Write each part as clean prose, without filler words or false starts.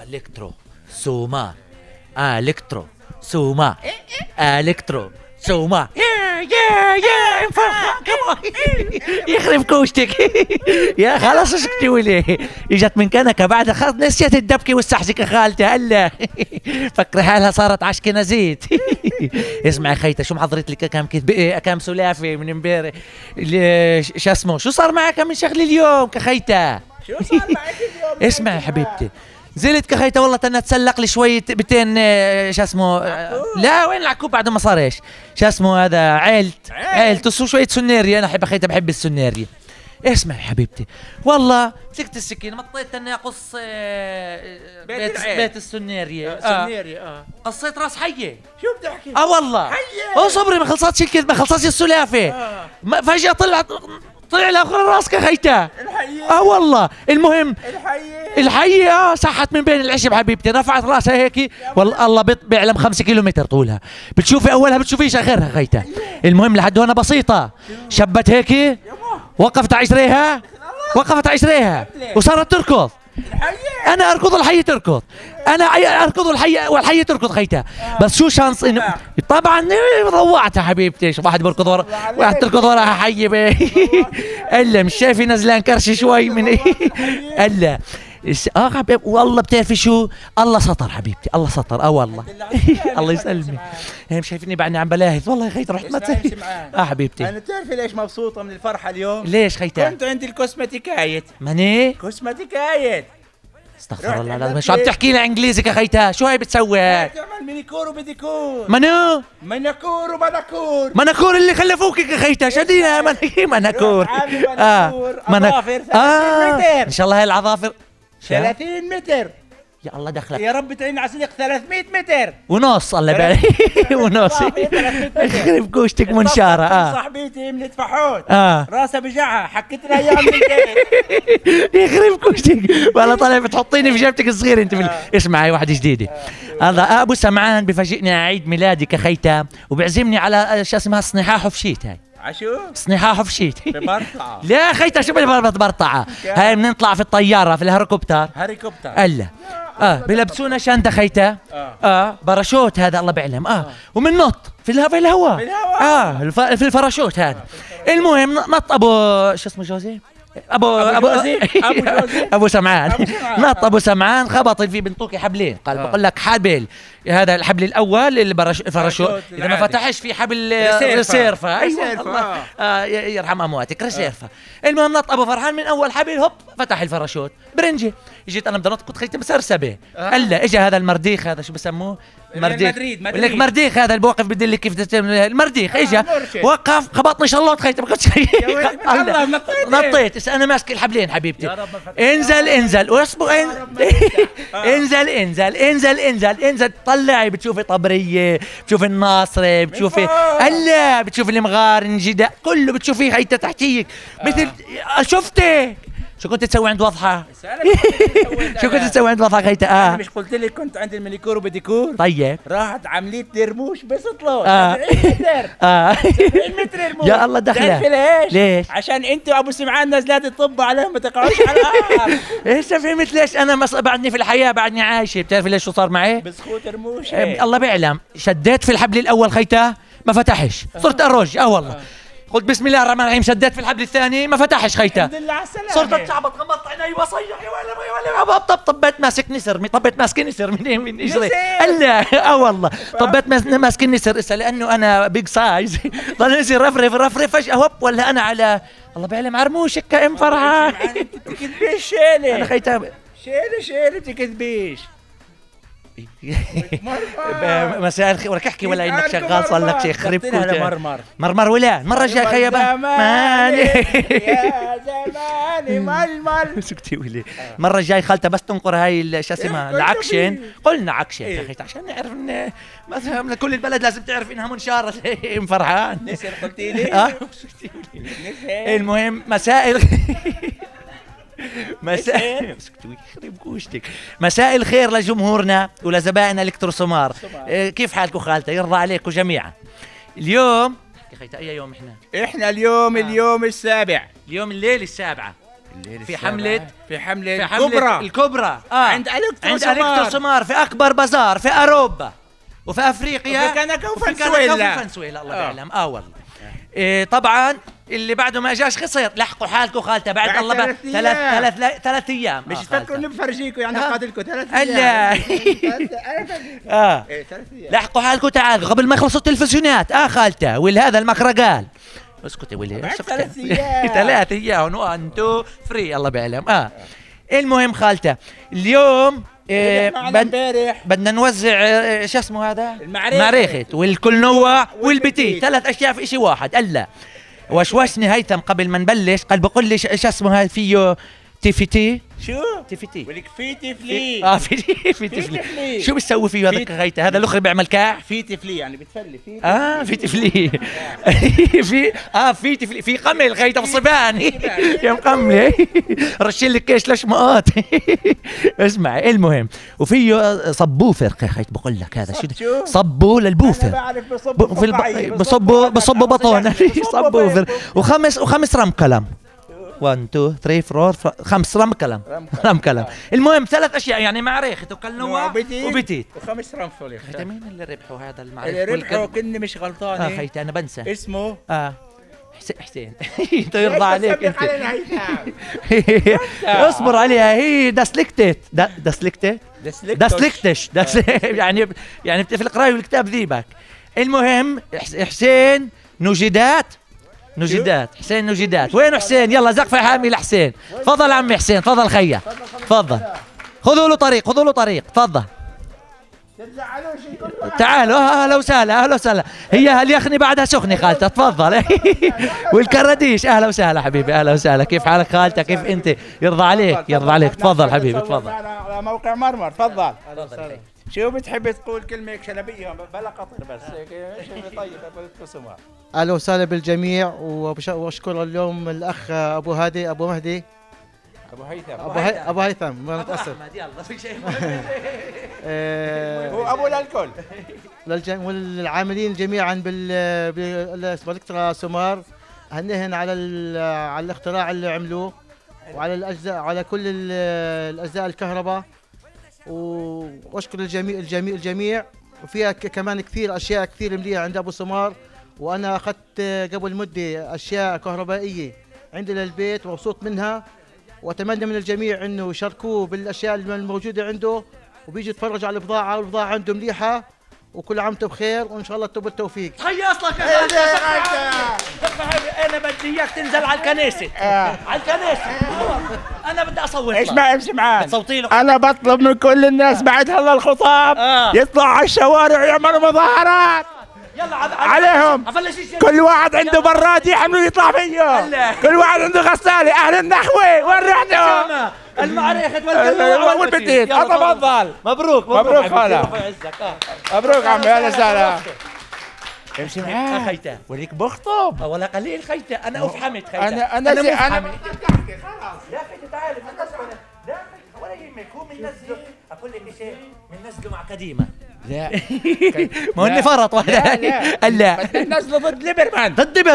الكترو سوما الكترو سوما الكترو سوما يا يخرب كوشتك يا خلاص اسكتي وليه اجت من كنكه بعد خلاص نسيت الدبكه والسحسكه خالتي هلا فكر حالها صارت عشكنزيت اسمع يا خيتا شو محضرت لك كم سلافه من امبارح شو اسمه شو صار معك من شغل اليوم كخيتا شو صار معك اليوم اسمع يا حبيبتي زلت كخيتا والله تنا تسلق لي شويه بتين شو اسمه لا وين العكوب بعد ما صار ايش شو اسمه هذا عيلت شويه سناري انا احب خيتا بحب السناري اسمع يا حبيبتي والله مسكت السكين مطيت اني اقص بيت السناري قصيت راس حيه شو بتحكي والله حيه صبري ما خلصتش الكذب ما خلصتش السلافه فجاه طلع لها راس كخيتا الحيه والله المهم الحيه صحت من بين العشب حبيبتي رفعت راسها هيك والله الله بيعلم 5 كيلومتر طولها بتشوفي اولها بتشوفيش اخرها خيتا المهم لحد هون بسيطه شبت هيك وقفت عشريها وصارت تركض انا اركض الحيه تركض انا اركض الحيه والحيه تركض خيتا بس شو شانس انه طبعا روعتها حبيبتي شوف واحد بركض ورا واحد تركض وراها حيه الا مش شايفي نزلان كرش شوي من الا حبيب والله بتعرفي شو الله ستر حبيبتي الله ستر والله الله يسلمك مش شايفني بعدني عم بلاهث والله يا خيت رحت ما تسهل حبيبتي انا بتعرفي ليش مبسوطه من الفرحه اليوم ليش خيتا كنت عند الكوسمتيكايت مني كوسمتيكايت استغفر الله العظيم شو عم تحكي لي انجليزي كخيتا شو هاي بتسوي تعمل مينيكور وبيديكور منكور ومنكور اللي خلفوك كخيتا شدينا منكور اظافر 30 متر ان شاء الله هاي العظافر 30 متر يا الله دخلك يا رب تعين على صدق 300 متر ونص الله يبارك ونص يخرب كوشتك منشاره صاحبتي من الفحوت راسها بجعها حكيت لها اياها من البيت يخرب كوشتك والله طالع بتحطيني في جيبتك الصغير انت اسمعي واحدة جديده هذا ابو سمعان بفاجئني على عيد ميلادي كخيتا وبيعزمني على شو اسمها صنيحه فشيت هاي عشو؟ صنيحة فشيت ببرطعة لا خيتا شو ببرطعة هاي بنطلع في الطيارة في الهليكوبتر الا بلبسونا شنطة خيتا باراشوت هذا الله بيعلم ومن نط في الهواء في الفراشوت هذا المهم نط ابو شو اسمه جوزي ابو سمعان نط ابو سمعان خبط في بنطوكي حبلين قال بقول لك حبل هذا الحبل الاول الباراشوت اذا ما فتحش في حبل ريسيرفا ايوه يرحم امواتك ريسيرفا المهم نط ابو فرحان من اول حبل هوب فتح الفراشوت برنجي اجيت انا بدي انط كنت خيت مسرسبه الا اجى هذا المرديخ هذا شو بسموه مدريد مرديخ هذا اللي بوقف بدلك كيف المرديخ اجى وقف خبطني شلوط خيت ما كنتش نطيت انا ماسك الحبلين حبيبتي انزل واصبر انزل طلعي بتشوفي طبريه بتشوفي الناصري بتشوفي هلا بتشوفي المغارن جدا كله بتشوفيه هيدا تحتيك مثل شفتي شو كنت تسوي عند وضحى؟ شو كنت تسوي عند وضحى خيتا؟ أنا مش قلت لك كنت عند المانيكور وبديكور؟ طيب راحت عملية درموش بسطلو 70 متر 70 متر رموش يا الله دخله ليش؟ عشان انت وابو سمعان نازلات الطب عليهم ما تقعوش على الارض ايش فهمت ليش انا بعدني في الحياة بعدني عايشة بتعرفي ليش شو صار معي؟ بسخوت رموش الله بيعلم شديت في الحبل الاول خيتا ما فتحش صرت اروج والله قلت بسم الله الرحمن الرحيم شديت في الحبل الثاني ما فتحش خيتا الحمد لله على السلامة صرت اتشعبط غمضت عيني وصيح ولا طبيت ماسك نسر من اجري الا والله طبيت ماسك النسر اسا لانه انا بيج سايز ضل يصير رفرف فجأة هوب ولا انا على الله بيعلم عرموشك كأم فرحان تكذبيش شيلة انا خيتا شيلة تكذبيش مساء الخير ولك احكي ولا انك شغال صار لك شيء خرب مرمر ولا المره الجايه خيبه مالي يا زماني ململ سكتي ولي المره الجايه خالته بس تنقر هاي شو اسمها العكشن قلنا عكشن يا اخي عشان نعرف ان مثلا كل البلد لازم تعرف انها منشاره فرحان نسر قلتي لي المهم مساء الخير لجمهورنا ولزبائن الكتروسومار كيف حالكم خالته يرضى عليكم جميعا اليوم يا خيتا اي يوم احنا اليوم السابع اليوم الليل السابعة في حملة كبرى الكبرى عند أليكتور سمار في أكبر بازار في أوروبا وفي أفريقيا وفي كندا وفي فنزويلا الله يعلم والله. طبعا اللي بعده ما اجاش خسر. لحقوا حالكم خالته بعد الله ثلاث ايام. مش تفكروا اني بفرجيكم يعني قاتلكم 3 ايام. لحقوا حالكم تعالوا قبل ما يخلصوا التلفزيونات خالته والهذا المكره قال اسكتي ولي 3 ايام 3 ايام 1 2 3 الله بيعلم. المهم خالته اليوم بدنا نوزع شو اسمه هذا المعريخة والكلنوع والبتيت 3 اشياء في شيء واحد. الا وشوشني هيثم قبل ما نبلش قال بقول لي شو اسمه هذا فيه تيفتي شو تيفتي ولك في تفلي في تفلي شو بتسوي فيه هذا هيثم؟ هذا الاخر بيعمل كاح في تفلي يعني بتفلي في تفلي في تفلي في قمل هيثم صبان يا مقمله رشين لك كيش لشمقات. اسمع المهم وفيه صبوفر هيثم بقول لك هذا شو صبو للبوفر بصبوا بطون صبوفر وخمس رم قلم 1 2 3 4 5 رم كلام. المهم 3 اشياء يعني معريخة وكلنوع وبتيت و5 رم فولي. خيتا مين اللي ربحوا هذا المعريخ؟ اللي ربحوا كني مش غلطان خيتا انا بنسى اسمه حسين انت يرضى عليك انت اصبر عليها هي داسلكتش يعني في القرايه والكتاب ذيبك. المهم حسين نجدات حسين نجدات. وين حسين؟ يلا زقفة حامي لحسين. تفضل عمي حسين تفضل خيه تفضل خذوا له طريق تفضل تعالوا اهلا وسهلا. هي اليخني بعدها سخنه خالته تفضل. والكرديش اهلا وسهلا حبيبي اهلا وسهلا. كيف حالك خالته كيف انت؟ يرضى عليك تفضل حبيبي تفضل على موقع مرمر تفضل. شو بتحب تقول كلمة شلبية بلا قطر بس طيب سمع. اهلا وسهلا بالجميع واشكر اليوم الاخ ابو مهدي ابو هيثم ما نتاسف هو ابو للكل والعاملين جميعا بالالكترا سمار هنهن على الاختراع اللي عملوه وعلى الاجزاء على كل الاجزاء الكهرباء واشكر الجميع وفيها كمان اشياء كثير مليئه عند ابو سمار. وانا اخذت قبل مده اشياء كهربائيه عندي للبيت ومبسوط منها واتمنى من الجميع انه يشاركوه بالاشياء الموجوده عنده وبيجي يتفرج على البضاعه والبضاعه عنده مليحه. وكل عام وانتم بخير وان شاء الله بالتوفيق. خيص لك انا بدي اياك تنزل على الكنيسه على الكنيسه انا بدي اصوت امشي معاه صوتي له. انا بطلب من كل الناس بعد هلا الخطاب يطلعوا على الشوارع ويعملوا مظاهرات يلا عليهم. كل واحد عنده براد يحملوا يطلع فيه. كل واحد عنده غساله. اهل النخوه وين رحتوا؟ المعركة والبتيت تفضل. مبروك خاله مبروك عمي اهلا وسهلا. امشي معاه خيتا وليك بخطب ولا قليل خيتا انا افحمت خيتا انا خلاص يا خيتا تعال لا ولا يهمك هو بننزله اقول لك شيء بننزله مع قديمه لا ما هو اني فرط واحده لا بدنا ننزله ضد ليبرمان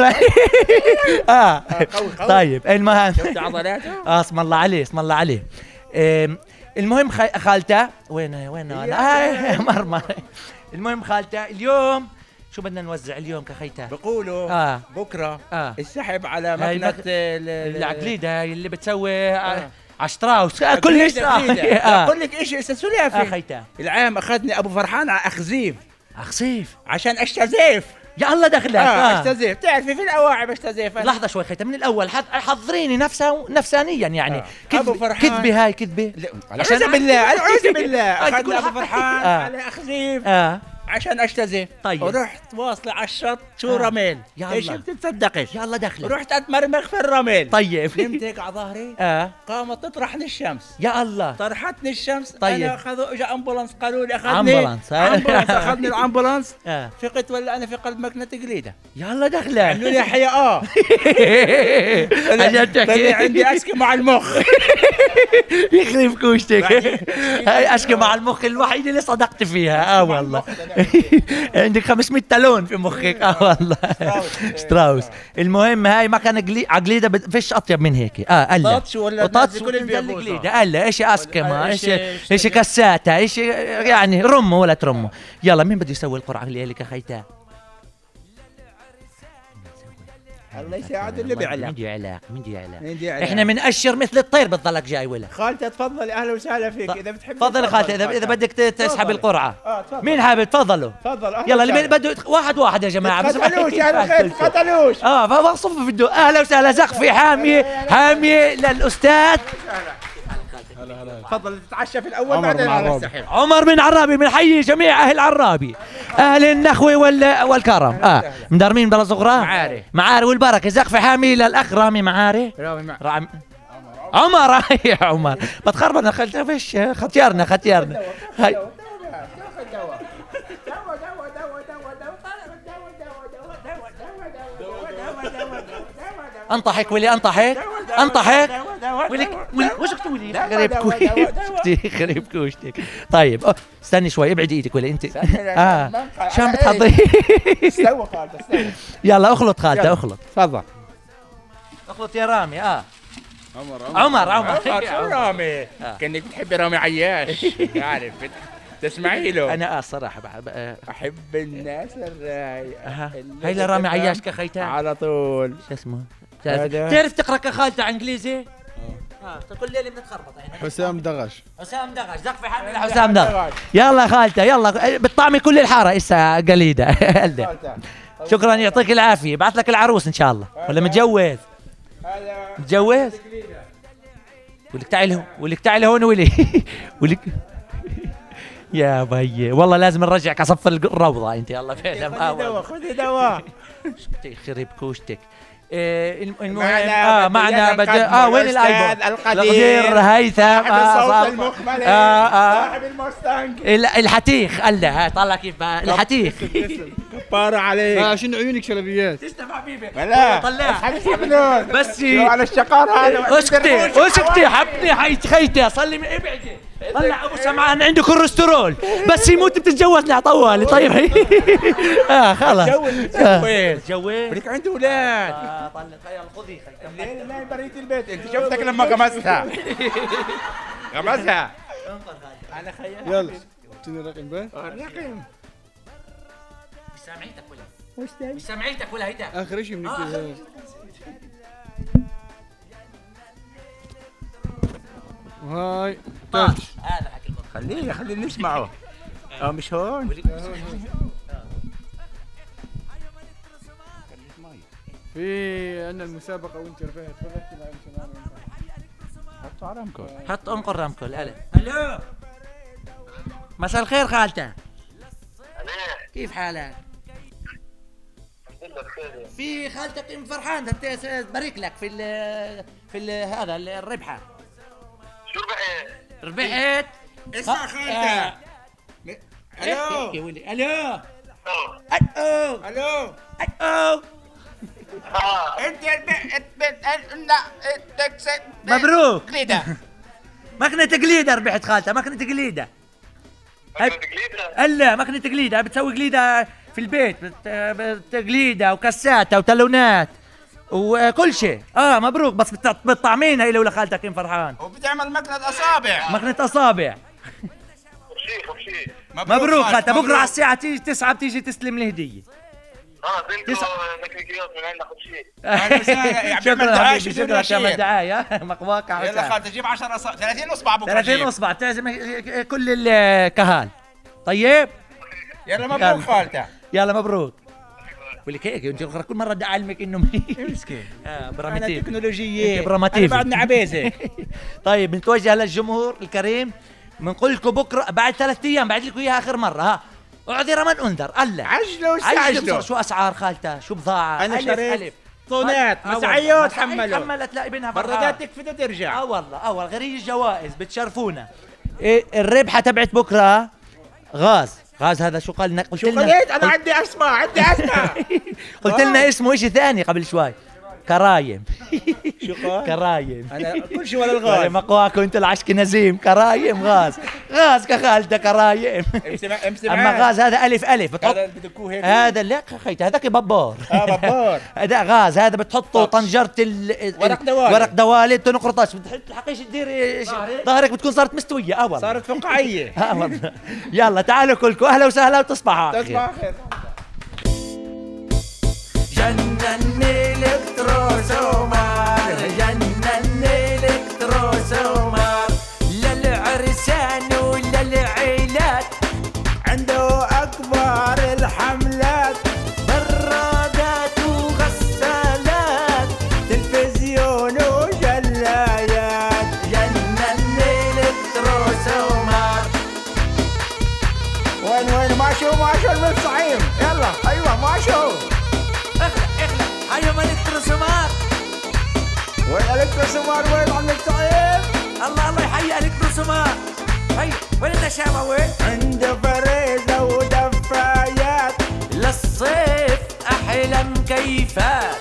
طيب المهم شفت عضلاته اسم الله عليه المهم خالته وين انا مرمى. المهم خالته اليوم شو بدنا نوزع اليوم كخيته؟ بقولوا بكره السحب على مكنه العقليده هاي اللي بتسوي عشتراوس كل شيء. اقول لك شيء سلافي خيته العام اخذني ابو فرحان على اخزيف عشان اشتزيف. يا الله دخلك اشتزيف تعرفي في الاواعي بشتزيف. لحظه شوي خيته من الاول حضريني نفسانيا يعني كذبه هاي كذبه اعوذ بالله اخذنا ابو فرحان على اخزيف عشان اشتزف. طيب ورحت واصله على الشط شو رمل ايش بتصدقش يا الله دخلك رحت اتمرمغ في الرمل. طيب نمت هيك على ظهري قامت تطرحني الشمس. يا الله طرحتني الشمس. طيب انا اخذوا اجى امبولانس قالوا لي اخذني الامبولانس فقت ولا انا في قلب مكنه قليده. يا الله دخلك عملوا لي حياه طلع عندي اسكي مع المخ يخرب كوشتك. هاي اشكي مع المخ الوحيده اللي صدقت فيها والله عندك 500 تالون في مخك. والله شتراوس. المهم هاي ما كان عقليده فيش اطيب من هيك. قال تاتش ولا تاتش ولا الجليده قال ايش اسكما ايش كاساتا ايش يعني رمه ولا ترمه. يلا مين بده يسوي القرعه الليله كخيتان؟ الله يساعد اللي بيعلق. من دي علاق احنا بنأشر مثل الطير بتضلك جاي ولا خالتي تفضلي اهلا وسهلا فيك. اذا بتحب تفضل خالتي اذا بدك تسحب القرعه. تفضل. مين حابب؟ تفضلوا يلا اللي بده واحد يا جماعه بس قتلوش يا اخي قتلوش. فصف بده اهلا وسهلا زقفي حاميه للاستاذ. تفضل تتعشى في الاول بعدين على السحب. عمر من عرابي. بنحيي جميع اهل عرابي اهل النخوه والكرم. مدرمين بلا صغرى معاري والبركه. زقف حامي للاخ رامي معاري. عمر يا عمر بتخربنا فيش ختيارنا هاي انطحك ولي انطحك ولك وش تقولي خريب كوشتك. طيب استني شوي ابعد ايدك ولا انت شو عم بتحضري؟ استوى خالته يلا اخلط خالته اخلط. تفضل اخلط يا رامي. عمر رامي كأنك بتحبي رامي عياش. عارف تسمعي له. انا الصراحه احب الناس الرايقه. هاي لرامي عياش كخيتان على طول. شو اسمه؟ تعرف تقرا كخالته انجليزي؟ كل ليله بنتخربط احنا. حسام دغش زقفي حامل حسام دغش. يلا خالته يلا بتطعمي كل الحاره اسا قليده. شكرا يعطيك العافيه. بعث لك العروس ان شاء الله. ولا متجوز؟ متجوز؟ ولك تعالي هون ولك يا بي والله لازم نرجعك اصف الروضه انت. يلا فعلا خذي دواء يخرب كوشتك. المهم معنا وين الايبون القدير هيثم صاحب المخمل صاحب الموستانج الحتيخ. قال له طلع كيف الحتيخ كبار عليك. عشان عيونك شلبيات. تسلم حبيبي. لا طلع بس على الشقار هذا. اسكتي حبني خيتي صلي ابعدي. طلع ابو سمعان عنده كوليسترول بس يموت بتتجوزني على طوالي. طيب خلاص تجوز بدك عنده اولاد. طلع يلا خذي الليله ما بريت البيت. انت شفتك لما غمزتها انا خيال. يلا اعطيني رقم بقى. رقم مش سامعيتك ولا هيدا اخر شيء بنكتب. هاي تاتش. هذا حكي خليه نسمعه. مش هون. في عندنا المسابقة وانت ربحت. فرحتي مع الشباب. حطوا على رامكول. حط انقر رامكول. الو مساء الخير خالته. كيف حالك؟ في خالتك ام فرحان تبارك لك في هذا الربحه. شو ربحت؟ اسمع خالته. الو يا ولي. الو انت مبروك. ماكينة تقليدة ربحت خالته. ماكينة تقليدة. الا ماكينة تقليدة بتسوي قليدة في البيت. تقليدة وكاساتة وتالونات وكل شيء. مبروك. بس بتطعمينها الى ولا خالتك ام فرحان. وبتعمل ماكينة اصابع. خبشي مبروك خالته. بكره على الساعة 9 بتيجي تستلم الهدية. بنتو مكنيكيات من عندنا خبشي. شكرا حبيبي. شكرا كمان دعاية مقواقع. يلا خالته جيب 10 30 اصبع بكره. 30 اصبع بتعزم كل الكهال. طيب يلا مبروك خالته. يلا مبروك. ولك هيك انت كل مره بدي اعلمك انه مسكين. برامتيف انا تكنولوجيه. برامتيف. انا بعدنا عبيزه. طيب بنتوجه للجمهور الكريم. بنقول لكم بكره بعد 3 ايام بعد لكم اياها اخر مره. اعذر من انذر. الله عجلوا واستعجلوا. شو اسعار خالته؟ شو بضاعه؟ انا شريت طونات مسعيات حملت تلاقي بينها بردات تكفي ترجع. والله غير الجوائز بتشرفونا. الربحه تبعت بكره غاز هذا شو قال لنا؟ شو قلت؟ انا عندي اسماء قلت لنا اسمه شيء ثاني قبل شوي. كرايم. شو قال؟ كرايم. انا كل شيء ولا الغاز. مقواكم انتوا العشكنازيم. كرايم غاز. غاز كخالته كرايم. اما غاز هذا الف الف بتحط. هذا بدكوه هيك. هذا لا خيت هذاك ببار. ببار. هذا غاز هذا بتحطه طنجرة ورق دوالي. ورق دوالي تنقرطاش بتحقيش تدير ظهرك بتكون صارت مستوية والله. صارت فقاعية. والله. يلا تعالوا كلكم اهلا وسهلا وتصبحوا على خير. جنني الكتروسومار جنني الكتروسومار للعرسان وللعيلات عنده أكبر الحملات برادات وغسالات تلفزيون وجلايات جنني الكتروسومار. وين ماشو المصعيم يلا أيوة ماشو اخلع هيا ما الكتروسومار. وين الكتروسومار وين عم الصعيم. الله يحيي الكتروسومار. هيا وين النشامة وين؟ عنده فريزة ودفايات للصيف أحلى مكيفات